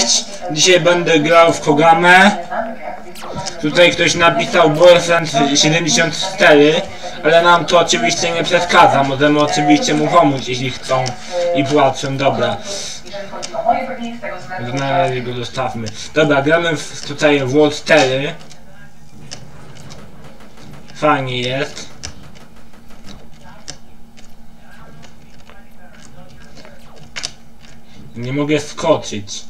Cześć, dzisiaj będę grał w Kogamę. Tutaj ktoś napisał Boyfriend 74, ale nam to oczywiście nie przeszkadza. Możemy oczywiście mu pomóc, jeśli chcą i płacą. Dobra. Na razie go zostawmy. Dobra, gramy tutaj w World 4. Fajnie jest. Nie mogę skoczyć.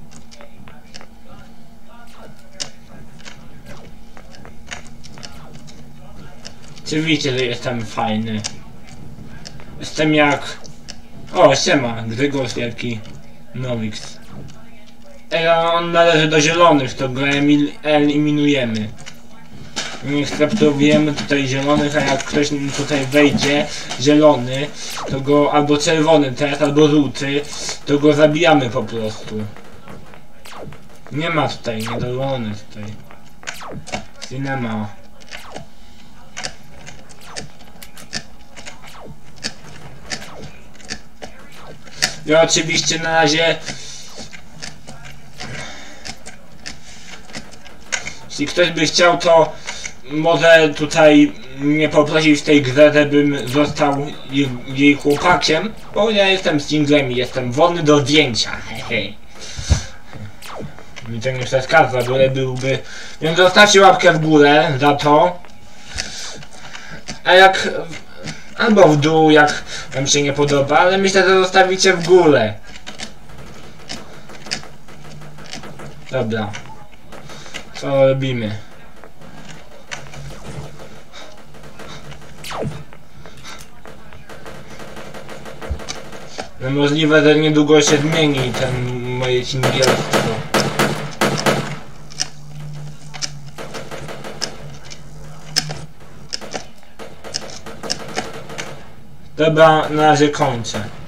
Oczywiście, że jestem fajny. Jestem jak... O, siema, Grzegorz wielki Nowix. On należy do zielonych, to go eliminujemy. Nie akceptujemy tutaj zielonych, a jak ktoś tutaj wejdzie zielony, to go albo czerwony teraz, albo żółty, to go zabijamy po prostu. Nie ma tutaj, niedolony tutaj. Cinema. Ja oczywiście na razie... Jeśli ktoś by chciał, to może tutaj mnie poprosić w tej grze, żebym został jej chłopakiem, bo ja jestem singlem i jestem wolny do zdjęcia. Mi to nie przeszkadza, byle byłby. Więc zostawcie łapkę w górę za to. A jak... albo w dół, jak wam się nie podoba, ale myślę, że zostawicie w górę. Dobra. Co robimy? No możliwe, że niedługo się zmieni ten moje singielstwo. Dobra, na razie kończę.